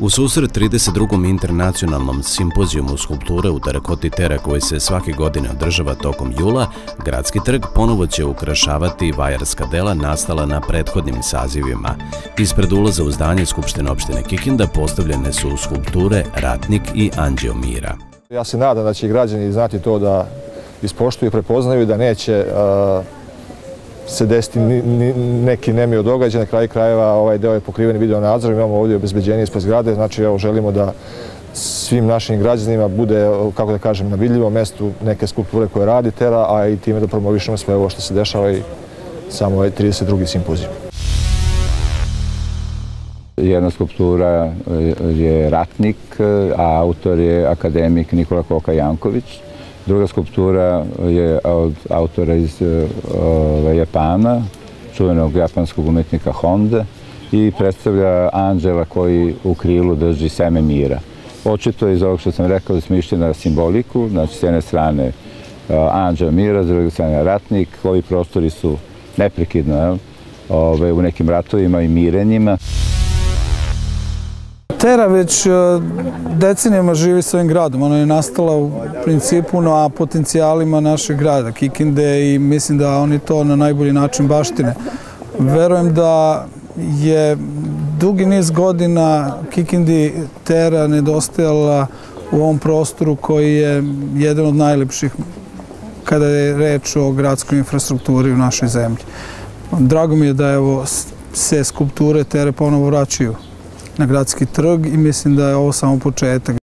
U susret 32. internacionalnom simpozijumu skulpture u terakoti Tera koji se svake godine održava tokom jula, Gradski trg ponovo će ukrašavati vajarska dela nastala na prethodnim sazivima. Ispred ulaza u zdanje Skupštine opštine Kikinda postavljene su skulpture Ratnik i Anđeo mira. Ja se nadam da će i građani znati to da ispoštuju i prepoznaju, da neće se desiti neki nemio događaj. Na kraju krajeva ovaj deo je pokriven video nadzorom, imamo ovdje obezbeđenje ispred zgrade, znači želimo da svim našim građanima bude, kako da kažem, na vidljivom mestu neke skulpture koje radi Tera, a i time da promovišemo sve ovo što se dešava i samo ovaj 32. simpozijum. Jedna skulptura je Ratnik, a autor je akademik Nikola Koka-Janković. Druga skulptura je od autora iz Japana, čuvenog japanskog umetnika Honde, i predstavlja anđela koji u krilu drži seme mira. Očito iz ovog što sam rekao da smo išli na simboliku, znači s jedne strane anđeo mira, s druge strane Ratnik. Ovi prostori su neprekidno u nekim ratovima i mirenjima. Tera već decenijama živi s ovim gradom. Ona je nastala u principu na potencijalima našeg grada, Kikinde, i mislim da oni to na najbolji način baštine. Verujem da je dugi niz godina Kikindi Tera nedostajala u ovom prostoru koji je jedan od najlepših kada je reč o gradskoj infrastrukturi u našoj zemlji. Drago mi je da se skulpture Tere ponovo vraćaju na Gradski trg i mislim da je ovo samo početak.